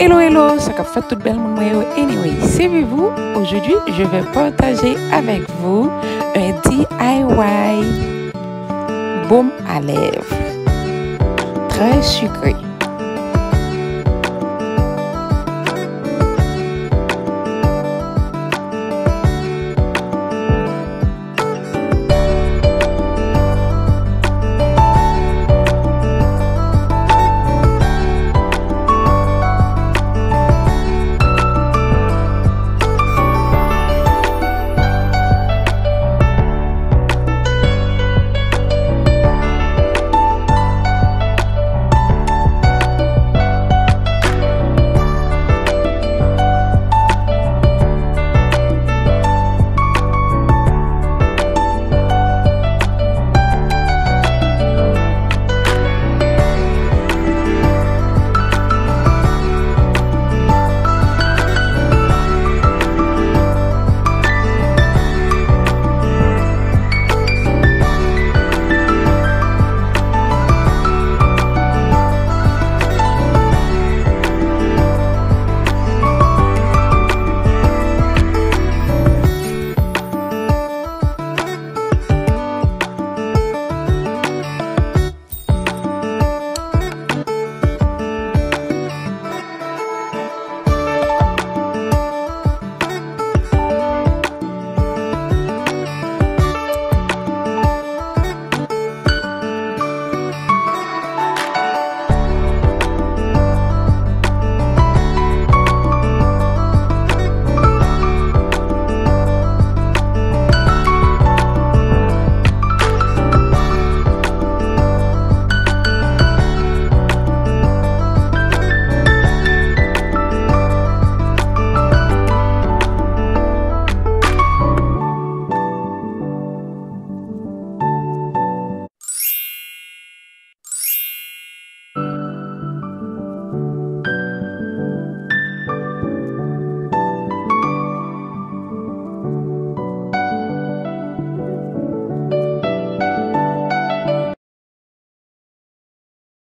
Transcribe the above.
Hello, hello, ça a fait toute belle mon moyen. Anyway, c'est Vevoo. Aujourd'hui, je vais partager avec vous un DIY baume à lèvres très sucré.